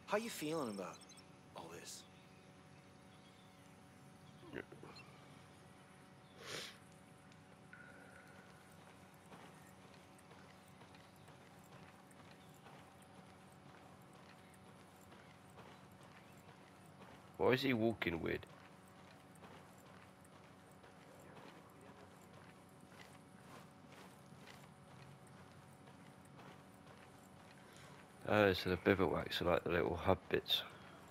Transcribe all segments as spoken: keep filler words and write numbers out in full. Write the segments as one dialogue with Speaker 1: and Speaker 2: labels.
Speaker 1: How you feeling about all this?
Speaker 2: Why is he walking weird? Oh, so the bivouacs are like the little hub bits.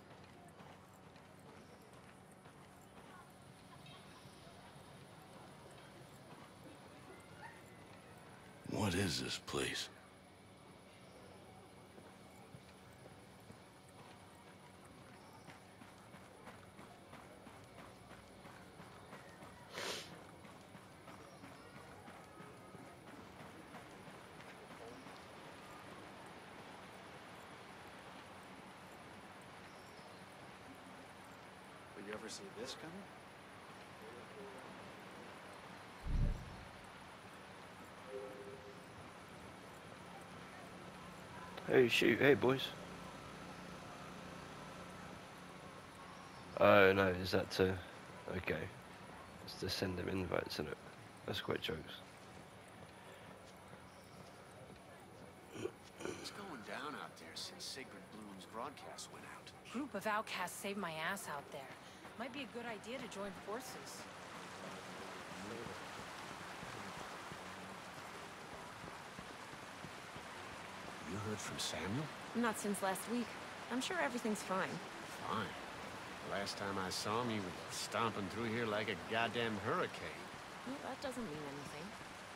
Speaker 3: What is this place?
Speaker 1: Did you ever see this coming?
Speaker 2: Hey, shoot, hey boys. Oh no, is that to... Okay. It's to send them invites, isn't it? That's quite jokes.
Speaker 1: What's going down out there since Sacred Bloom's broadcast went out?
Speaker 4: Group of outcasts saved my ass out there. Might be a good idea to join forces.
Speaker 1: You heard from Samuel?
Speaker 5: Not since last week. I'm sure everything's fine.
Speaker 1: Fine. Last time I saw him, he was stomping through here like a goddamn hurricane.
Speaker 5: Well, that doesn't mean anything.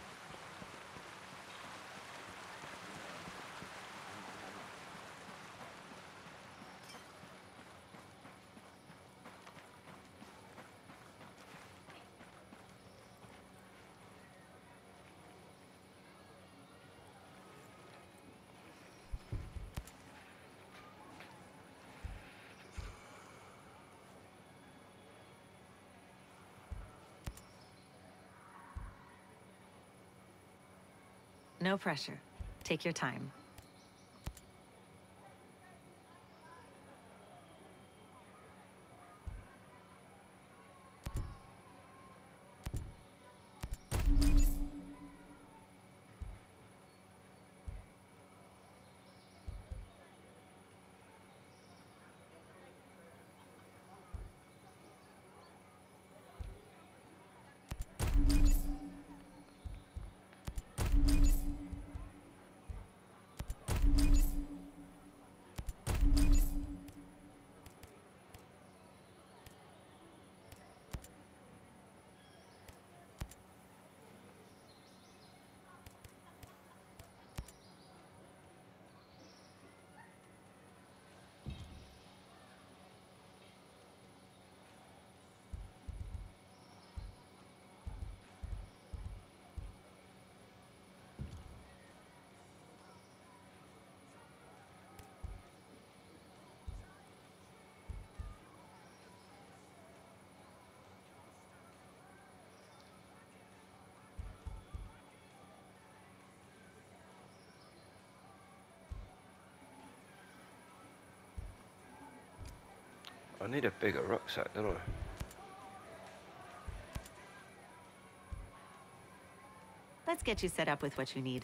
Speaker 6: No pressure. Take your time.
Speaker 2: I need a bigger rucksack, don't I?
Speaker 6: Let's get you set up with what you need.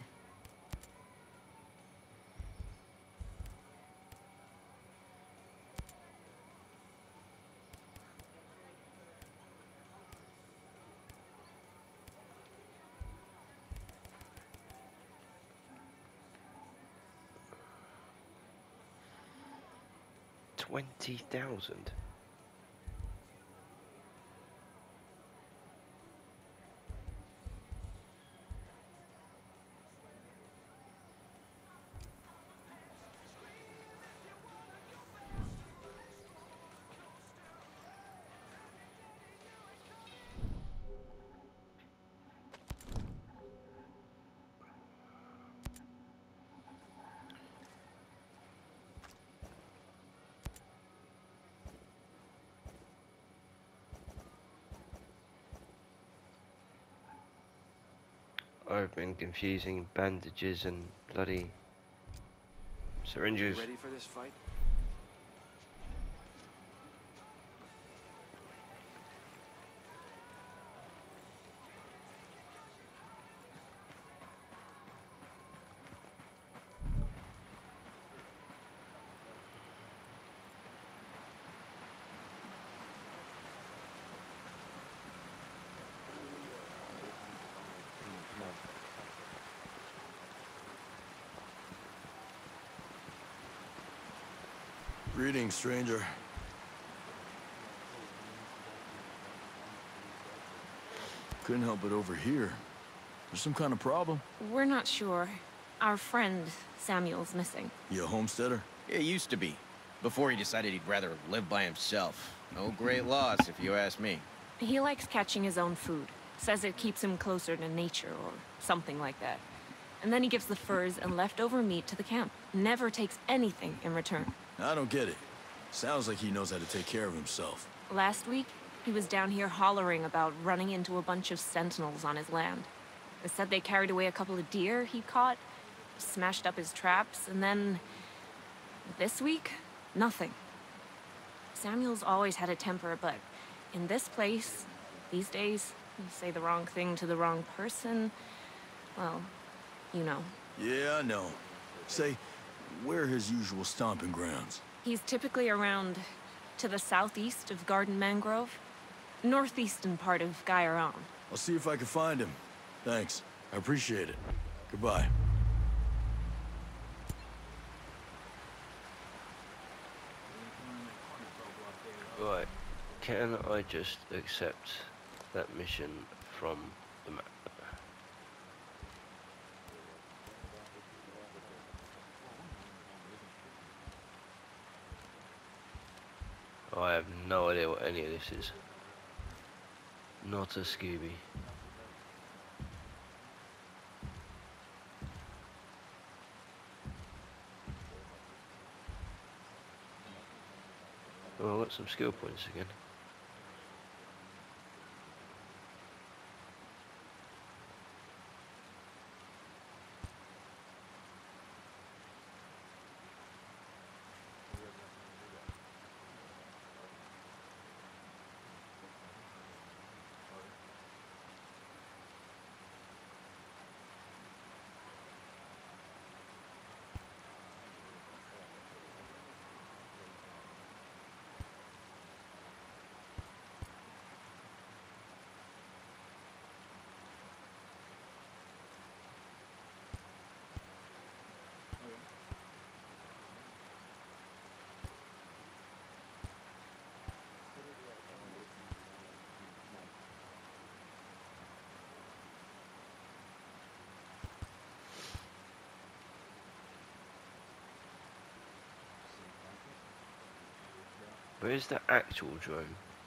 Speaker 2: Twenty thousand. I've been confusing bandages and bloody syringes.
Speaker 1: You ready for this fight?
Speaker 3: Greetings, stranger. Couldn't help it over here. There's some kind of problem?
Speaker 5: We're not sure. Our friend, Samuel's missing.
Speaker 3: You a homesteader?
Speaker 7: It used to be. Before he decided he'd rather live by himself. No great loss, if you ask me.
Speaker 5: He likes catching his own food. Says it keeps him closer to nature or something like that. And then he gives the furs and leftover meat to the camp. Never takes anything in return.
Speaker 3: I don't get it. Sounds like he knows how to take care of himself.
Speaker 5: Last week, he was down here hollering about running into a bunch of sentinels on his land. They said they carried away a couple of deer he caught, smashed up his traps, and then... this week, nothing. Samuel's always had a temper, but in this place, these days, you say the wrong thing to the wrong person, well, you know.
Speaker 3: Yeah, I know. Say, where are his usual stomping grounds?
Speaker 5: He's typically around to the southeast of Garden Mangrove, northeastern part of Gaiaron.
Speaker 3: I'll see if I can find him. Thanks. I appreciate it. Goodbye.
Speaker 2: Right, can I just accept that mission from the map? I have no idea what any of this is. Not a Scooby. Oh, I got some skill points again. Where's the actual drone?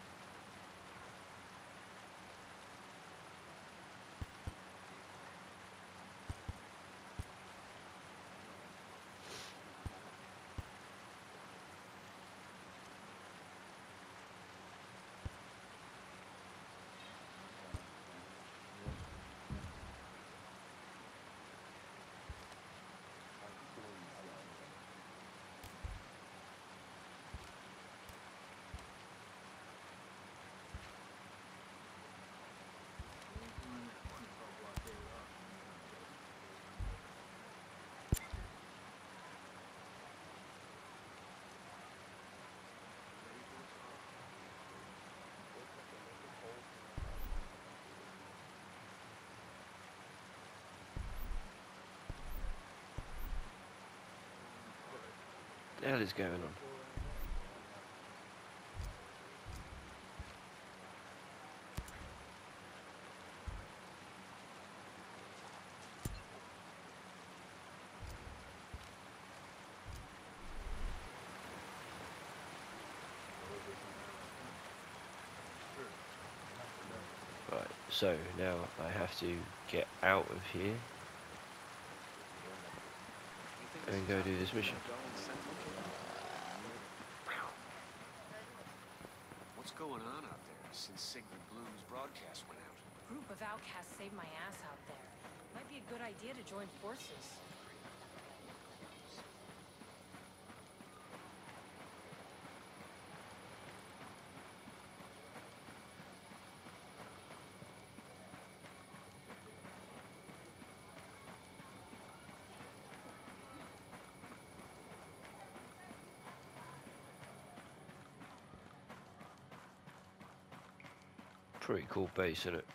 Speaker 2: What the hell is going on? Right, so now I have to get out of here and go do this mission.
Speaker 1: What's going on out there since Sigmund Bloom's broadcast went out?
Speaker 4: A group of outcasts saved my ass out there. Might be a good idea to join forces.
Speaker 2: Pretty cool base, isn't it?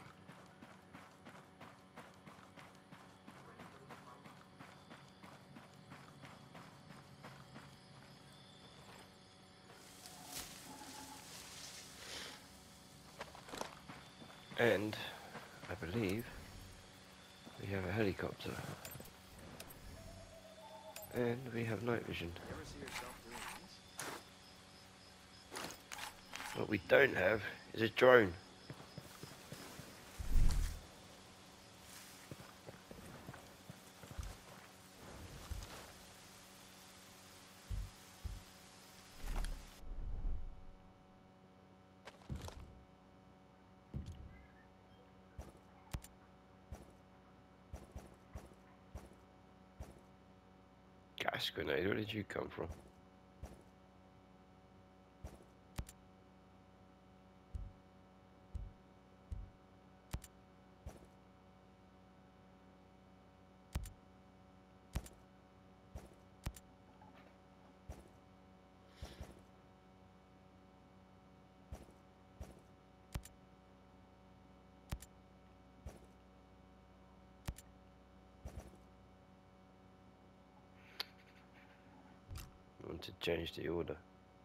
Speaker 2: And I believe we have a helicopter. And we have night vision. What we don't have is a drone. Gas grenade, where did you come from? I want to change the order.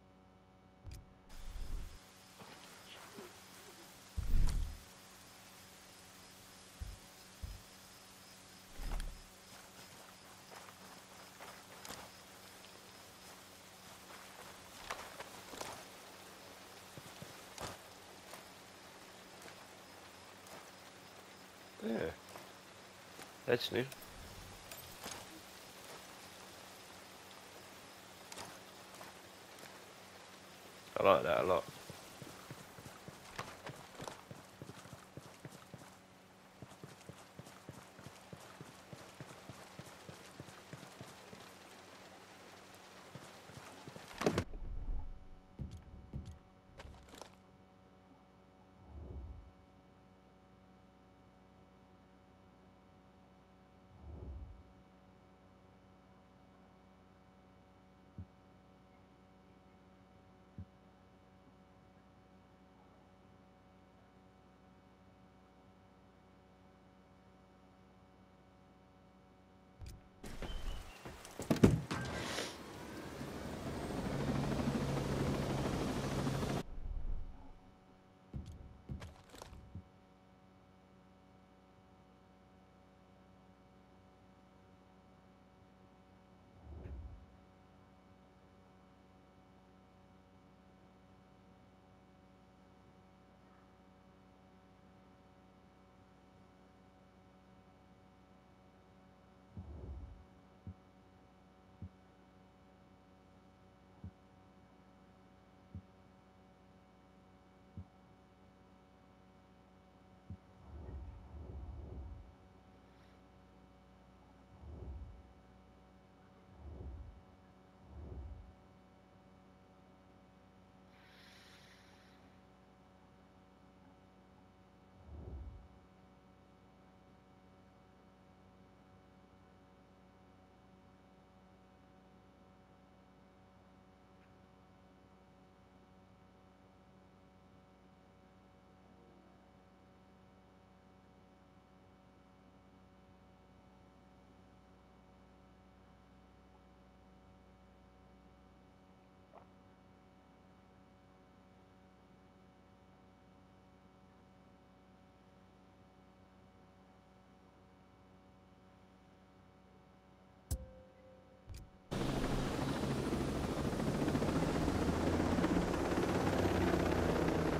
Speaker 2: Yeah, that's new. I like that a lot.